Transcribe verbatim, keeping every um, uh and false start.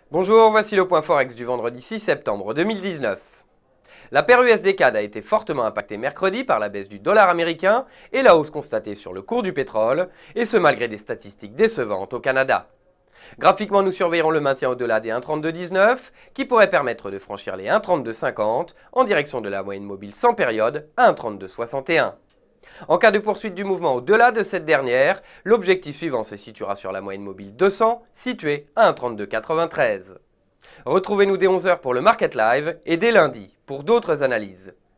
Bonjour, voici le point Forex du vendredi six septembre deux mille dix-neuf. La paire U S D C A D a été fortement impactée mercredi par la baisse du dollar américain et la hausse constatée sur le cours du pétrole, et ce malgré des statistiques décevantes au Canada. Graphiquement, nous surveillerons le maintien au-delà des un virgule trente-deux dix-neuf qui pourrait permettre de franchir les un virgule trente-deux cinquante en direction de la moyenne mobile sans période à un virgule trente-deux soixante et un. En cas de poursuite du mouvement au-delà de cette dernière, l'objectif suivant se situera sur la moyenne mobile deux cents, située à un virgule trente-deux quatre-vingt-treize. Retrouvez-nous dès onze heures pour le Market Live et dès lundi pour d'autres analyses.